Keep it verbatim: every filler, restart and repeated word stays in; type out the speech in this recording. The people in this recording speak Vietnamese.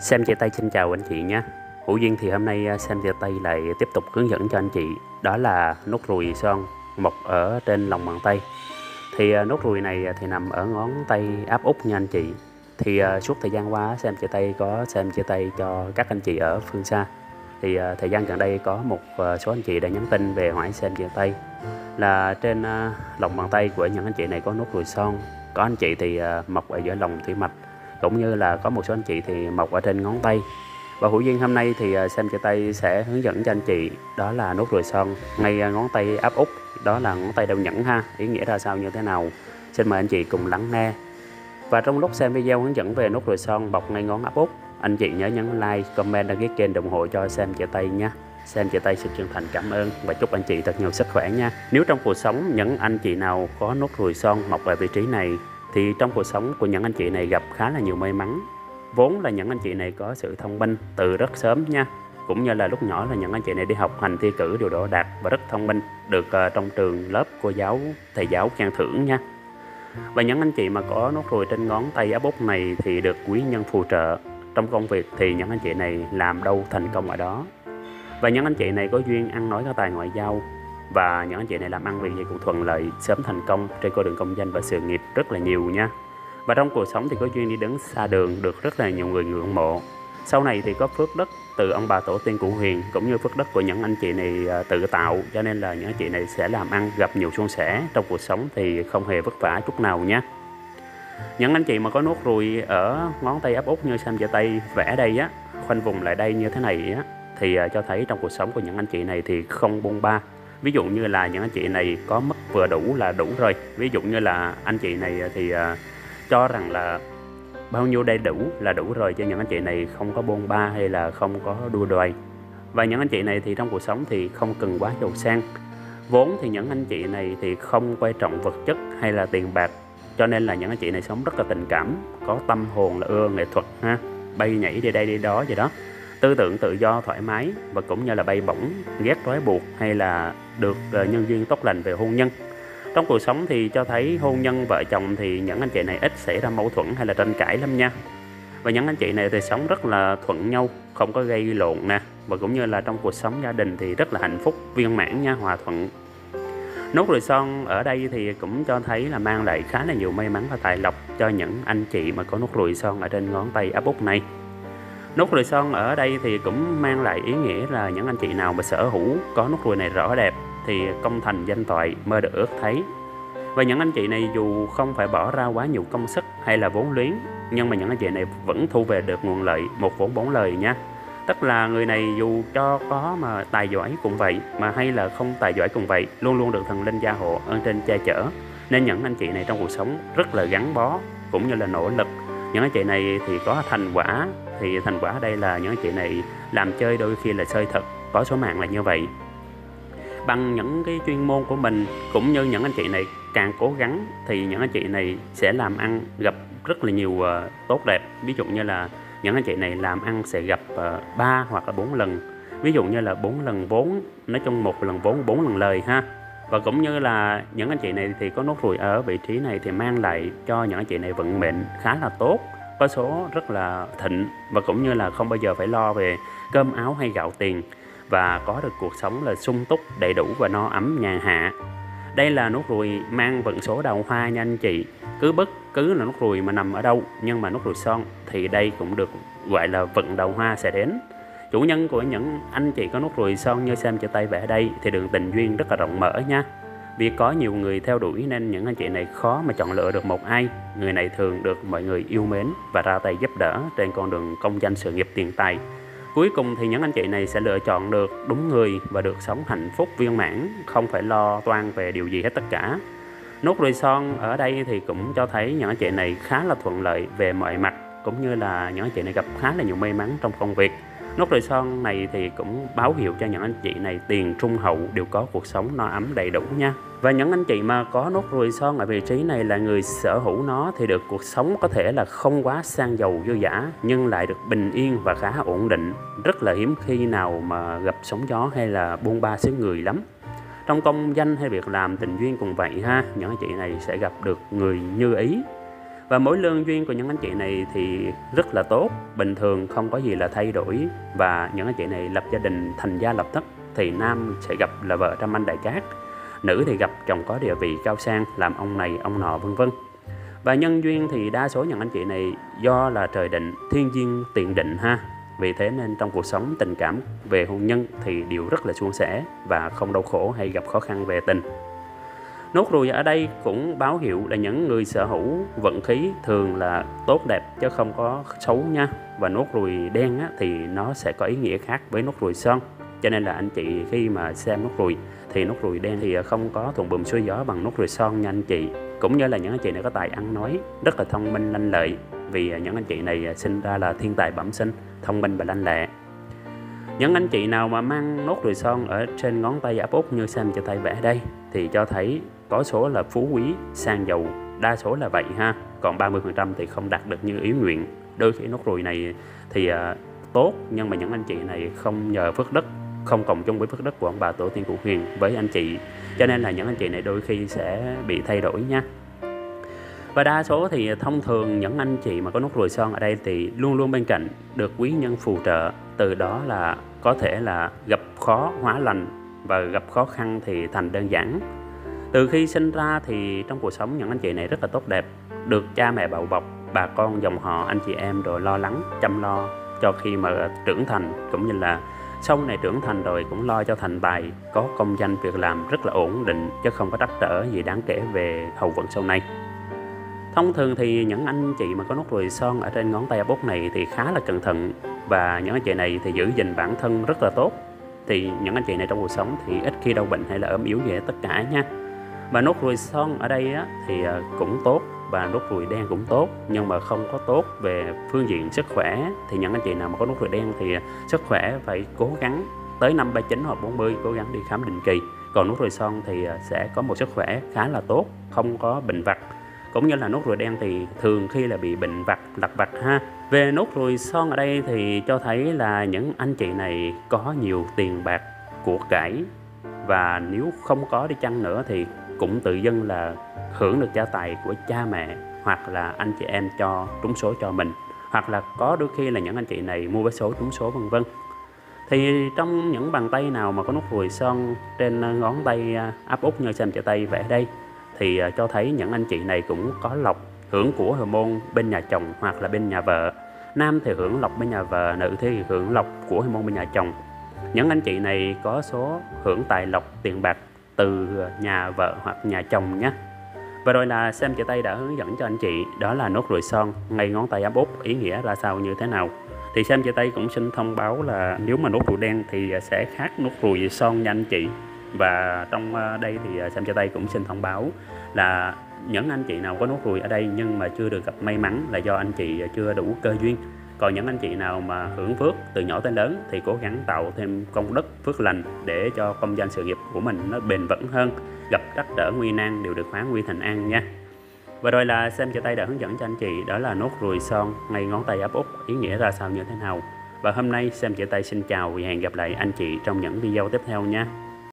Sam chia tay xin chào anh chị nhé. Hữu duyên thì hôm nay Sam chia tay lại tiếp tục hướng dẫn cho anh chị, đó là nốt ruồi son mọc ở trên lòng bàn tay. Thì nốt ruồi này thì nằm ở ngón tay áp út nha anh chị. Thì suốt thời gian qua Sam chia tay có Sam chia tay cho các anh chị ở phương xa. Thì thời gian gần đây có một số anh chị đã nhắn tin về hỏi Sam chia tay là trên lòng bàn tay của những anh chị này có nốt ruồi son. Có anh chị thì mọc ở giữa lòng thủy mạch, cũng như là có một số anh chị thì mọc ở trên ngón tay. Và Hữu duyên hôm nay thì Sam chia tay sẽ hướng dẫn cho anh chị đó là nốt ruồi son ngay ngón tay áp út, đó là ngón tay đeo nhẫn ha. Ý nghĩa ra sao như thế nào, xin mời anh chị cùng lắng nghe. Và trong lúc xem video hướng dẫn về nốt ruồi son bọc ngay ngón áp út, anh chị nhớ nhấn like, comment, đăng ký kênh ủng hộ cho Sam chia tay nhé. Sam chia tay xin chân thành cảm ơn và chúc anh chị thật nhiều sức khỏe nha. Nếu trong cuộc sống những anh chị nào có nốt ruồi son mọc ở vị trí này thì trong cuộc sống của những anh chị này gặp khá là nhiều may mắn. Vốn là những anh chị này có sự thông minh từ rất sớm nha, cũng như là lúc nhỏ là những anh chị này đi học hành thi cử đều đỗ đạt và rất thông minh, được uh, trong trường lớp cô giáo thầy giáo khen thưởng nha. Và những anh chị mà có nốt ruồi trên ngón tay áp út này thì được quý nhân phù trợ. Trong công việc thì những anh chị này làm đâu thành công ở đó. Và những anh chị này có duyên ăn nói có tài ngoại giao, và những anh chị này làm ăn việc gì cũng thuận lợi, sớm thành công trên con đường công danh và sự nghiệp rất là nhiều nha. Và trong cuộc sống thì có duyên đi đứng xa đường, được rất là nhiều người ngưỡng mộ. Sau này thì có phước đất từ ông bà tổ tiên cụ Huyền, cũng như phước đất của những anh chị này tự tạo, cho nên là những anh chị này sẽ làm ăn gặp nhiều suôn sẻ trong cuộc sống, thì không hề vất vả chút nào nhé. Những anh chị mà có nốt ruồi ở ngón tay áp út như Sam chia tay vẽ đây á, khoanh vùng lại đây như thế này á, thì cho thấy trong cuộc sống của những anh chị này thì không bôn ba. Ví dụ như là những anh chị này có mức vừa đủ là đủ rồi. Ví dụ như là anh chị này thì uh, cho rằng là bao nhiêu đây đủ là đủ rồi, cho những anh chị này không có bôn ba hay là không có đua đòi. Và những anh chị này thì trong cuộc sống thì không cần quá giàu sang. Vốn thì những anh chị này thì không quan trọng vật chất hay là tiền bạc, cho nên là những anh chị này sống rất là tình cảm, có tâm hồn là ưa nghệ thuật ha, bay nhảy đi đây đi đó vậy đó, tư tưởng tự do thoải mái, và cũng như là bay bổng, ghét trói buộc hay là được nhân duyên tốt lành về hôn nhân. Trong cuộc sống thì cho thấy hôn nhân vợ chồng thì những anh chị này ít xảy ra mâu thuẫn hay là tranh cãi lắm nha. Và những anh chị này thì sống rất là thuận nhau, không có gây lộn nè, và cũng như là trong cuộc sống gia đình thì rất là hạnh phúc, viên mãn nha, hòa thuận. Nốt ruồi son ở đây thì cũng cho thấy là mang lại khá là nhiều may mắn và tài lộc cho những anh chị mà có nốt ruồi son ở trên ngón tay áp út này. Nốt ruồi son ở đây thì cũng mang lại ý nghĩa là những anh chị nào mà sở hữu có nốt ruồi này rõ đẹp thì công thành danh toại, mơ được ước thấy. Và những anh chị này dù không phải bỏ ra quá nhiều công sức hay là vốn liếng, nhưng mà những anh chị này vẫn thu về được nguồn lợi, một vốn bốn lời nha. Tức là người này dù cho có mà tài giỏi cũng vậy, mà hay là không tài giỏi cũng vậy, luôn luôn được thần linh gia hộ ơn trên che chở. Nên những anh chị này trong cuộc sống rất là gắn bó cũng như là nỗ lực. Những anh chị này thì có thành quả, thì thành quả ở đây là những anh chị này làm chơi đôi khi là chơi thật, có số mạng là như vậy. Bằng những cái chuyên môn của mình cũng như những anh chị này càng cố gắng thì những anh chị này sẽ làm ăn gặp rất là nhiều uh, tốt đẹp. Ví dụ như là những anh chị này làm ăn sẽ gặp ba uh, hoặc là bốn lần. Ví dụ như là bốn lần vốn, nói chung một lần vốn bốn lần lời ha. Và cũng như là những anh chị này thì có nốt ruồi ở vị trí này thì mang lại cho những anh chị này vận mệnh khá là tốt, có số rất là thịnh, và cũng như là không bao giờ phải lo về cơm áo hay gạo tiền, và có được cuộc sống là sung túc, đầy đủ và no ấm nhàn hạ. Đây là nốt ruồi mang vận số đào hoa nha anh chị. Cứ bất cứ là nốt ruồi mà nằm ở đâu, nhưng mà nốt ruồi son thì đây cũng được gọi là vận đào hoa sẽ đến. Chủ nhân của những anh chị có nốt ruồi son như Sam chia tay vẽ đây thì đường tình duyên rất là rộng mở nha. Vì có nhiều người theo đuổi nên những anh chị này khó mà chọn lựa được một ai. Người này thường được mọi người yêu mến và ra tay giúp đỡ trên con đường công danh sự nghiệp tiền tài. Cuối cùng thì những anh chị này sẽ lựa chọn được đúng người và được sống hạnh phúc viên mãn, không phải lo toan về điều gì hết tất cả. Nốt ruồi son ở đây thì cũng cho thấy những anh chị này khá là thuận lợi về mọi mặt, cũng như là những anh chị này gặp khá là nhiều may mắn trong công việc. Nốt ruồi son này thì cũng báo hiệu cho những anh chị này tiền trung hậu, đều có cuộc sống no ấm đầy đủ nha. Và những anh chị mà có nốt ruồi son ở vị trí này là người sở hữu nó thì được cuộc sống có thể là không quá sang giàu dư dả, nhưng lại được bình yên và khá ổn định. Rất là hiếm khi nào mà gặp sóng gió hay là buôn ba xứ người lắm. Trong công danh hay việc làm tình duyên cũng vậy ha, những anh chị này sẽ gặp được người như ý. Và mối lương duyên của những anh chị này thì rất là tốt, bình thường không có gì là thay đổi. Và những anh chị này lập gia đình thành gia lập thất thì nam sẽ gặp là vợ trăm anh đại cát, nữ thì gặp chồng có địa vị cao sang làm ông này ông nọ vân vân. Và nhân duyên thì đa số những anh chị này do là trời định, thiên duyên tiện định ha. Vì thế nên trong cuộc sống tình cảm về hôn nhân thì đều rất là suôn sẻ và không đau khổ hay gặp khó khăn về tình. Nốt ruồi ở đây cũng báo hiệu là những người sở hữu vận khí thường là tốt đẹp chứ không có xấu nha. Và nốt ruồi đen á, thì nó sẽ có ý nghĩa khác với nốt ruồi son. Cho nên là anh chị khi mà xem nốt ruồi thì nốt ruồi đen thì không có thuận buồm xuôi gió bằng nốt ruồi son nha anh chị. Cũng như là những anh chị này có tài ăn nói, rất là thông minh lanh lợi. Vì những anh chị này sinh ra là thiên tài bẩm sinh, thông minh và lanh lẹ. Những anh chị nào mà mang nốt ruồi son ở trên ngón tay áp út như xem trên tay vẽ đây thì cho thấy có số là phú quý, sang giàu, đa số là vậy ha. Còn ba mươi phần trăm thì không đạt được như ý nguyện. Đôi khi nốt ruồi này thì uh, tốt, nhưng mà những anh chị này không nhờ phước đức, không cộng chung với phước đức của ông bà tổ tiên cụ Huyền với anh chị. Cho nên là những anh chị này đôi khi sẽ bị thay đổi nha. Và đa số thì thông thường những anh chị mà có nốt ruồi son ở đây thì luôn luôn bên cạnh được quý nhân phù trợ. Từ đó là có thể là gặp khó hóa lành và gặp khó khăn thì thành đơn giản. Từ khi sinh ra thì trong cuộc sống những anh chị này rất là tốt đẹp, được cha mẹ bảo bọc, bà con dòng họ, anh chị em rồi lo lắng, chăm lo cho khi mà trưởng thành, cũng như là sau này trưởng thành rồi cũng lo cho thành tài, có công danh việc làm rất là ổn định chứ không có trắc trở gì đáng kể về hậu vận sau này. Thông thường thì những anh chị mà có nốt ruồi son ở trên ngón tay áp út này thì khá là cẩn thận, và những anh chị này thì giữ gìn bản thân rất là tốt. Thì những anh chị này trong cuộc sống thì ít khi đau bệnh hay là ốm yếu gì hết tất cả nha. Và nốt ruồi son ở đây á, thì cũng tốt, và nốt ruồi đen cũng tốt, nhưng mà không có tốt về phương diện sức khỏe. Thì những anh chị nào mà có nốt ruồi đen thì sức khỏe phải cố gắng tới năm ba mươi chín hoặc bốn mươi cố gắng đi khám định kỳ. Còn nốt ruồi son thì sẽ có một sức khỏe khá là tốt, không có bệnh vặt. Cũng như là nốt ruồi đen thì thường khi là bị bệnh vặt, lặt vặt ha. Về nốt ruồi son ở đây thì cho thấy là những anh chị này có nhiều tiền bạc, của cải, và nếu không có đi chăng nữa thì cũng tự dưng là hưởng được gia tài của cha mẹ hoặc là anh chị em cho trúng số cho mình, hoặc là có đôi khi là những anh chị này mua vé số trúng số vân vân. Thì trong những bàn tay nào mà có nốt ruồi son trên ngón tay áp út như xem trên tay vẽ đây thì cho thấy những anh chị này cũng có lộc, hưởng của hormone bên nhà chồng hoặc là bên nhà vợ. Nam thì hưởng lộc bên nhà vợ, nữ thì hưởng lộc của hormone bên nhà chồng. Những anh chị này có số hưởng tài lộc tiền bạc từ nhà vợ hoặc nhà chồng nhé. Và rồi là xem chỉ tay đã hướng dẫn cho anh chị đó là nốt ruồi son ngay ngón tay áp út ý nghĩa ra sao như thế nào. Thì xem chỉ tay cũng xin thông báo là nếu mà nốt ruồi đen thì sẽ khác nốt ruồi son nha anh chị. Và trong đây thì xem chỉ tay cũng xin thông báo là những anh chị nào có nốt ruồi ở đây nhưng mà chưa được gặp may mắn là do anh chị chưa đủ cơ duyên. Còn những anh chị nào mà hưởng phước từ nhỏ tới lớn thì cố gắng tạo thêm công đức phước lành để cho công danh sự nghiệp của mình nó bền vững hơn, gặp trắc trở nguy nan đều được hóa nguy thành an nha. Và rồi là xem cho tay đã hướng dẫn cho anh chị đó là nốt ruồi son ngay ngón tay áp út ý nghĩa ra sao như thế nào. Và hôm nay xem chỉ tay xin chào và hẹn gặp lại anh chị trong những video tiếp theo nha.